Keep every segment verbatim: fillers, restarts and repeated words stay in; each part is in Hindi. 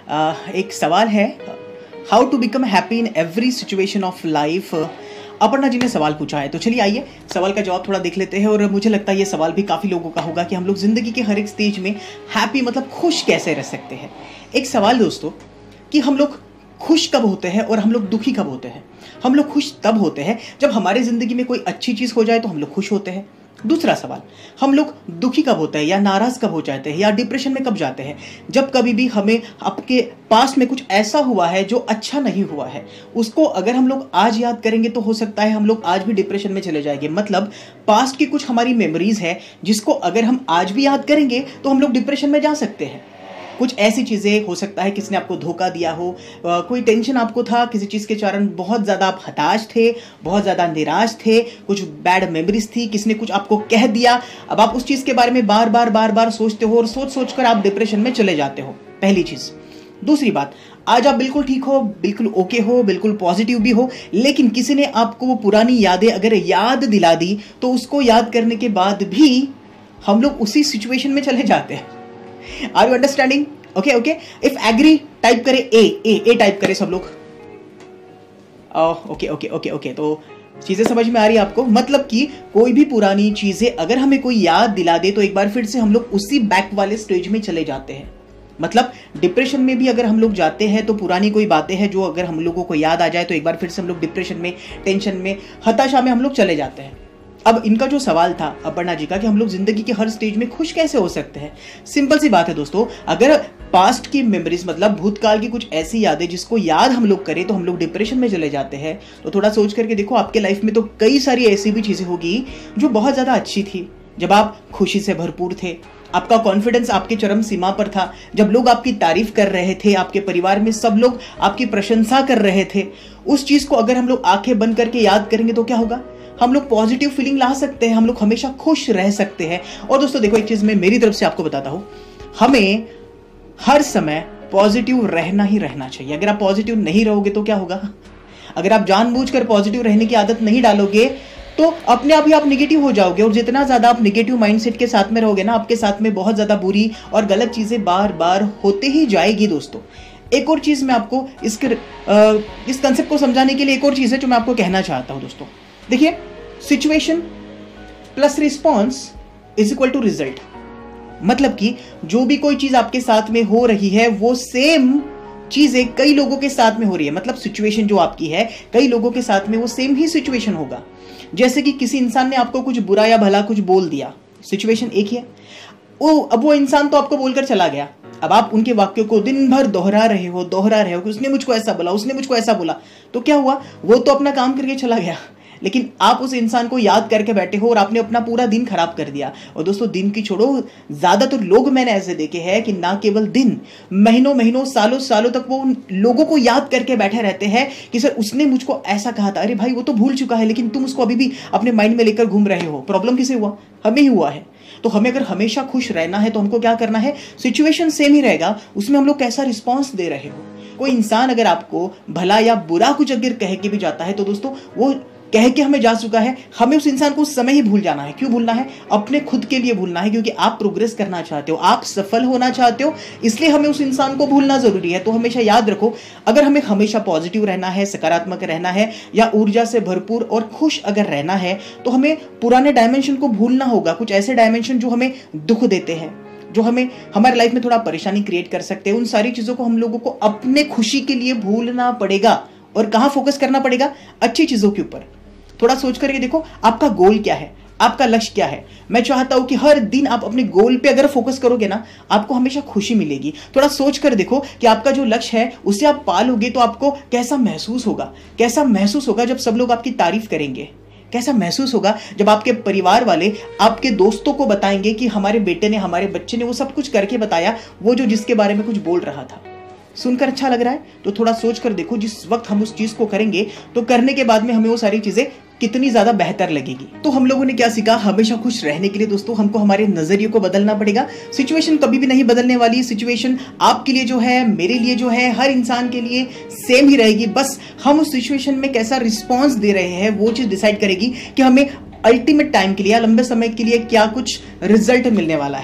आ, एक सवाल है, how to become happy in every situation of life. Aparna ji ने सवाल पूछा है, तो चलिए आइए सवाल का जवाब थोड़ा देख लेते हैं। और मुझे लगता है ये सवाल भी काफ़ी लोगों का होगा कि हम लोग ज़िंदगी के हर एक स्टेज में हैप्पी मतलब खुश कैसे रह सकते हैं। एक सवाल दोस्तों कि हम लोग खुश कब होते हैं और हम लोग दुखी कब होते हैं। हम लोग खुश तब होते हैं जब हमारे ज़िंदगी में कोई अच्छी चीज़ हो जाए तो हम लोग खुश होते हैं। दूसरा सवाल, हम लोग दुखी कब होते हैं या नाराज़ कब हो जाते हैं या डिप्रेशन में कब जाते हैं, जब कभी भी हमें आपके पास में कुछ ऐसा हुआ है जो अच्छा नहीं हुआ है, उसको अगर हम लोग आज याद करेंगे तो हो सकता है हम लोग आज भी डिप्रेशन में चले जाएंगे। मतलब पास्ट की कुछ हमारी मेमोरीज है जिसको अगर हम आज भी याद करेंगे तो हम लोग डिप्रेशन में जा सकते हैं। कुछ ऐसी चीज़ें हो सकता है किसी ने आपको धोखा दिया हो, आ, कोई टेंशन आपको था किसी चीज़ के कारण, बहुत ज़्यादा आप हताश थे, बहुत ज़्यादा निराश थे, कुछ बैड मेमोरीज थी, किसी ने कुछ आपको कह दिया। अब आप उस चीज़ के बारे में बार बार बार बार सोचते हो और सोच सोच कर आप डिप्रेशन में चले जाते हो, पहली चीज़। दूसरी बात, आज आप बिल्कुल ठीक हो, बिल्कुल ओके हो, बिल्कुल पॉजिटिव भी हो, लेकिन किसी ने आपको वो पुरानी यादें अगर याद दिला दी तो उसको याद करने के बाद भी हम लोग उसी सिचुएशन में चले जाते हैं। Are you understanding? Okay okay, if agree type करे ए ए ए टाइप करे सब लोग। ओके ओके ओके ओके, तो चीजें समझ में आ रही है आपको। मतलब कि कोई भी पुरानी चीजें अगर हमें कोई याद दिला दे तो एक बार फिर से हम लोग उसी बैक वाले स्टेज में चले जाते हैं। मतलब डिप्रेशन में भी अगर हम लोग जाते हैं तो पुरानी कोई बातें हैं जो अगर हम लोगों को याद आ जाए तो एक बार फिर से हम लोग डिप्रेशन में, टेंशन में, हताशा में हम लोग चले जाते हैं। अब इनका जो सवाल था अपर्णा जी का कि हम लोग जिंदगी के हर स्टेज में खुश कैसे हो सकते हैं, सिंपल सी बात है दोस्तों। अगर पास्ट की मेमोरीज मतलब भूतकाल की कुछ ऐसी यादें जिसको याद हम लोग करें तो हम लोग डिप्रेशन में चले जाते हैं, तो थोड़ा सोच करके देखो आपके लाइफ में तो कई सारी ऐसी भी चीजें होगी जो बहुत ज्यादा अच्छी थी। जब आप खुशी से भरपूर थे, आपका कॉन्फिडेंस आपके चरम सीमा पर था, जब लोग आपकी तारीफ कर रहे थे, आपके परिवार में सब लोग आपकी प्रशंसा कर रहे थे, उस चीज को अगर हम लोग आंखें बंद करके याद करेंगे तो क्या होगा, हम लोग पॉजिटिव फीलिंग ला सकते हैं, हम लोग हमेशा खुश रह सकते हैं। और दोस्तों देखो एक चीज मैं मेरी तरफ से आपको बताता हूं, हमें हर समय पॉजिटिव रहना ही रहना चाहिए। अगर आप पॉजिटिव नहीं रहोगे तो क्या होगा, अगर आप जानबूझकर पॉजिटिव रहने की आदत नहीं डालोगे तो अपने आप ही आप निगेटिव हो जाओगे। और जितना ज्यादा आप निगेटिव माइंडसेट के साथ में रहोगे ना, आपके साथ में बहुत ज्यादा बुरी और गलत चीजें बार बार होते ही जाएगी। दोस्तों एक और चीज मैं आपको इसके इस कंसेप्ट को समझाने के लिए एक और चीज है जो मैं आपको कहना चाहता हूं दोस्तों। देखिए, situation plus response is equal to result. मतलब कि जो भी कोई चीज आपके साथ में हो रही है वो सेम चीजें कई लोगों के साथ में हो रही है। मतलब सिचुएशन जो आपकी है कई लोगों के साथ में वो सेम ही सिचुएशन होगा। जैसे कि किसी इंसान ने आपको कुछ बुरा या भला कुछ बोल दिया, सिचुएशन एक ही है। वो अब वो इंसान तो आपको बोलकर चला गया, अब आप उनके वाक्यों को दिन भर दोहरा रहे हो दोहरा रहे हो कि उसने मुझको ऐसा बोला, उसने मुझको ऐसा बोला, तो क्या हुआ, वो तो अपना काम करके चला गया, लेकिन आप उस इंसान को याद करके बैठे हो और आपने अपना पूरा दिन खराब कर दिया। और दोस्तों दिन की छोड़ो, ज्यादातर तो लोग मैंने ऐसे देखे हैं कि ना केवल दिन, महीनों महीनों सालों सालों तक वो उन लोगों को याद करके बैठे रहते हैं कि सर उसने मुझको ऐसा कहा था। अरे भाई वो तो भूल चुका है, लेकिन तुम उसको अभी भी अपने माइंड में लेकर घूम रहे हो। प्रॉब्लम किसे हुआ, हमें ही हुआ है। तो हमें अगर हमेशा खुश रहना है तो हमको क्या करना है, सिचुएशन सेम ही रहेगा, उसमें हम लोग कैसा रिस्पॉन्स दे रहे हो। कोई इंसान अगर आपको भला या बुरा कुछ अगर कह के भी जाता है तो दोस्तों वो कह के हमें जा चुका है, हमें उस इंसान को उस समय ही भूल जाना है। क्यों भूलना है, अपने खुद के लिए भूलना है, क्योंकि आप प्रोग्रेस करना चाहते हो, आप सफल होना चाहते हो, इसलिए हमें उस इंसान को भूलना जरूरी है। तो हमेशा याद रखो, अगर हमें हमेशा पॉजिटिव रहना है, सकारात्मक रहना है या ऊर्जा से भरपूर और खुश अगर रहना है तो हमें पुराने डायमेंशन को भूलना होगा। कुछ ऐसे डायमेंशन जो हमें दुख देते हैं, जो हमें हमारे लाइफ में थोड़ा परेशानी क्रिएट कर सकते हैं, उन सारी चीजों को हम लोगों को अपने खुशी के लिए भूलना पड़ेगा। और कहां फोकस करना पड़ेगा, अच्छी चीजों के ऊपर। थोड़ा सोच करके देखो आपका गोल क्या है, आपका लक्ष्य क्या है। मैं चाहता हूं कि हर दिन आप अपने गोल पे अगर फोकस करोगे ना, आपको हमेशा खुशी मिलेगी। थोड़ा सोच कर देखो कि आपका जो लक्ष्य है उसे आप पालोगे तो आपको कैसा महसूस होगा। कैसा महसूस होगा जब सब लोग आपकी तारीफ करेंगे, कैसा महसूस होगा जब आपके परिवार वाले आपके दोस्तों को बताएंगे कि हमारे बेटे ने, हमारे बच्चे ने वो सब कुछ करके बताया, वो जो जिसके बारे में कुछ बोल रहा था। सुनकर अच्छा लग रहा है, तो थोड़ा सोच कर देखो जिस वक्त हम उस चीज को करेंगे तो करने के बाद में हमें वो सारी चीजें कितनी ज्यादा बेहतर लगेगी। तो हम लोगों ने क्या सीखा, हमेशा खुश रहने के लिए दोस्तों हमको हमारे नजरिए को बदलना पड़ेगा। सिचुएशन कभी भी नहीं बदलने वाली, सिचुएशन आपके लिए जो है, मेरे लिए जो है, हर इंसान के लिए सेम ही रहेगी। बस हम उस सिचुएशन में कैसा रिस्पॉन्स दे रहे हैं वो चीज डिसाइड करेगी कि हमें अल्टीमेट टाइम के लिए, लंबे समय के लिए क्या कुछ रिजल्ट मिलने वाला है।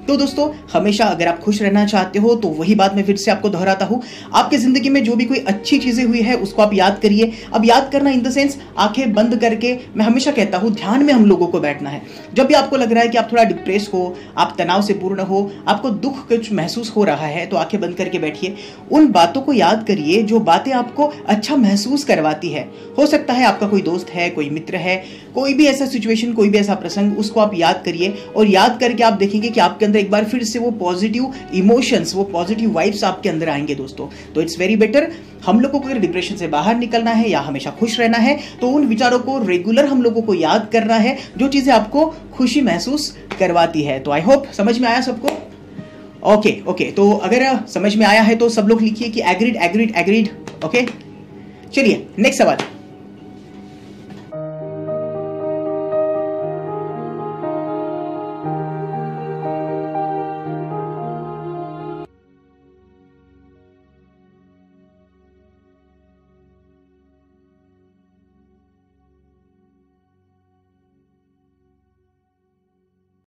तो दोस्तों हमेशा अगर आप खुश रहना चाहते हो तो वही बात मैं फिर से आपको दोहराता हूं, आपकी जिंदगी में जो भी कोई अच्छी चीजें हुई है उसको आप याद करिए। अब याद करना इन द सेंस आंखें बंद करके, मैं हमेशा कहता हूं ध्यान में हम लोगों को बैठना है। जब भी आपको लग रहा है कि आप थोड़ा डिप्रेस हो, आप तनाव से पूर्ण हो, आपको दुख कुछ महसूस हो रहा है, तो आंखें बंद करके बैठिए, उन बातों को याद करिए जो बातें आपको अच्छा महसूस करवाती है। हो सकता है आपका कोई दोस्त है, कोई मित्र है, कोई भी ऐसा सिचुएशन, कोई भी ऐसा प्रसंग, उसको आप याद करिए और याद करके आप देखेंगे कि आपके अंदर एक बार फिर से वो पॉजिटिव इमोशंस, वो पॉजिटिव वाइब्स आपके अंदर आएंगे दोस्तों। तो इट्स वेरी बेटर, हम लोगों को अगर डिप्रेशन से बाहर निकलना है या हमेशा खुश रहना है तो उन विचारों को रेगुलर हम लोगों को याद करना है जो चीजें आपको खुशी महसूस करवाती है। तो आई होप समझ में आया सबको। ओके ओके, तो अगर समझ में आया है तो सब लोग लिखिए कि एग्रीड एग्रीड एग्रीड। ओके, चलिए नेक्स्ट सवाल।